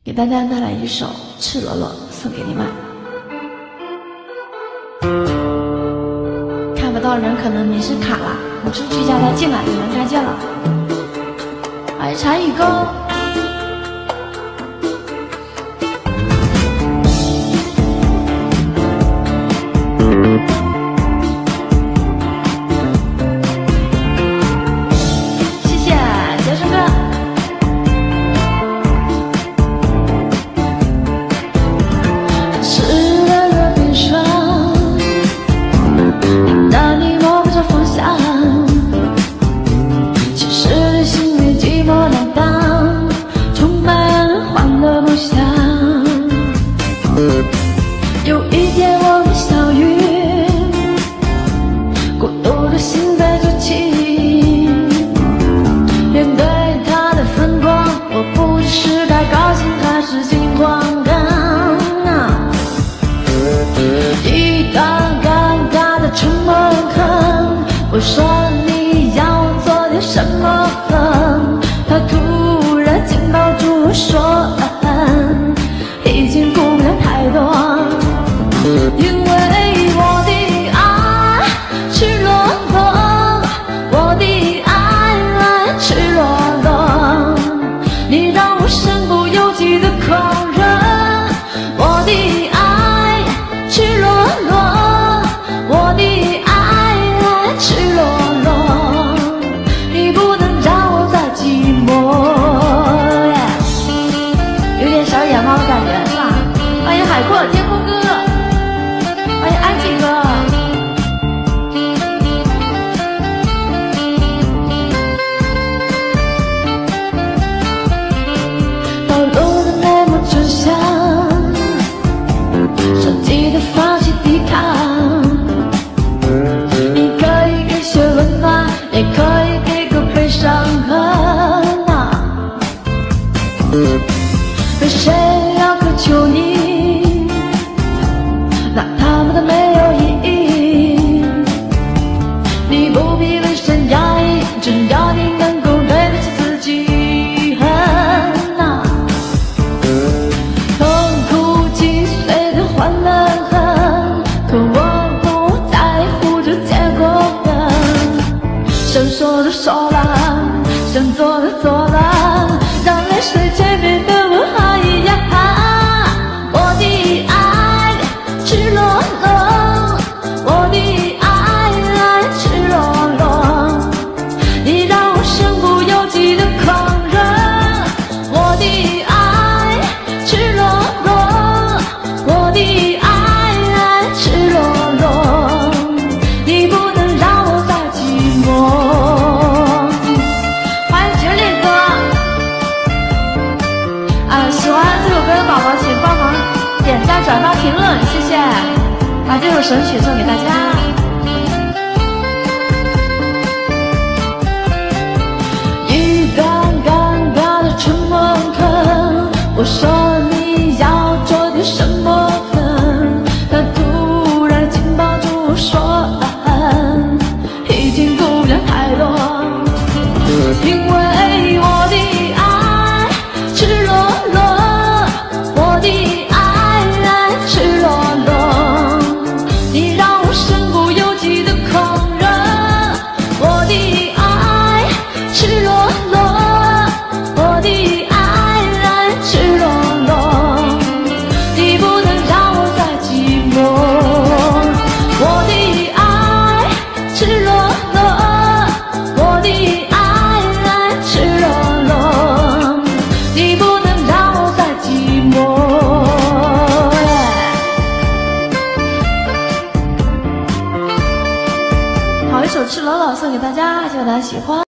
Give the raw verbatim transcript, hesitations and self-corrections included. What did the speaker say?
给大家带来一首《赤裸裸》，送给你们。看不到人，可能你是卡了，你出去叫他进来，你能看见了。欢迎禅语哥。 有一天我们相遇，孤独的心被筑起。面对他的疯狂，我不知是该高兴还是惊慌啊！一段尴尬的沉默痕，我说你要我做点什么？他突然紧抱住我说，已经顾不了太多。 因为我的爱赤裸裸，我的爱赤裸裸，你让我身不由己的狂热。我的爱赤裸裸，我的爱赤裸裸，你不能让我再寂寞。有点小野猫的感觉是吧？欢迎海阔天空哥。 欢迎安静哥，暴露的内幕真相，手机的放弃抵抗。你可以给些温暖，也可以给个悲伤痕啊。为谁要渴求你？那他们都没有意义，你不必浑身压抑，只要你能够对得起自己。恨啊，痛苦击碎的欢乐恨，可我不在乎这结果的。想说的说了，想做的做了，让泪水前面的我还一样。我的爱。 赤裸裸，我的爱赤裸裸，你让我身不由己的狂热。我的爱赤裸裸，我的爱赤裸裸，你不能让我再寂寞。欢迎绝烈哥，啊，喜欢这首歌的宝宝请帮忙点赞、转发、评论，谢谢。 把这首神曲送给大家。一段尴尬的沉默痕，我说你要做点什么？他突然紧抱住我说，已经顾不了太多，因为我的爱赤裸裸，我的爱赤裸裸。 你让我身不由己的狂热，我的爱赤裸裸，我的爱赤裸裸，你不能让我再寂寞。我的爱赤裸裸，我的爱赤裸裸，你不能让我再寂寞。 好一首《赤裸裸》送给大家，希望大家喜欢。